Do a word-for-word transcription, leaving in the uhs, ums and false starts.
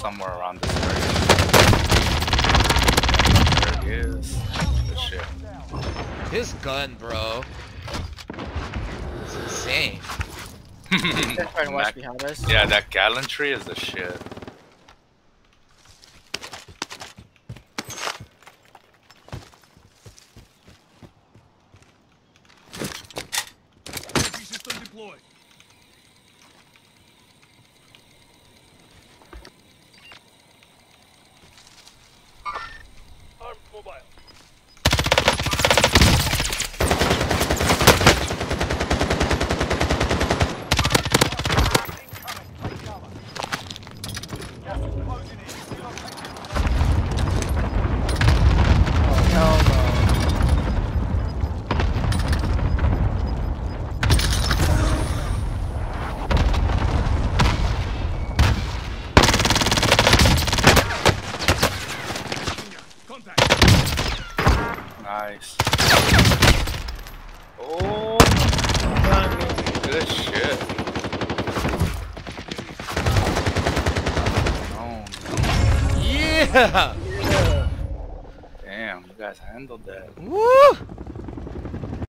somewhere around this area. There he is. Good shit. His gun, bro. It's insane. They're trying to watch Mac- behind us. Yeah, that gallantry is the shit. System deployed. Armed mobile. Oh, hell no. Contact. Nice. Oh, good shit. Oh, Yeah! Yeah. damn, you guys handled that. Woo!